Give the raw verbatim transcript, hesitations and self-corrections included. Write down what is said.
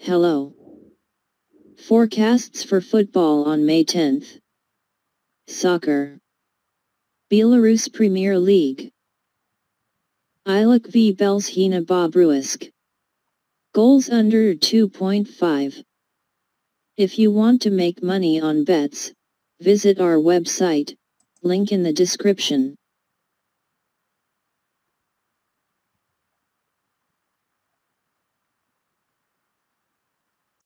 Hello. Forecasts for football on May tenth. Soccer. Belarus Premier League. Ilok v Belshina Bobruisk. Goals under two point five. If you want to make money on bets, visit our website, link in the description.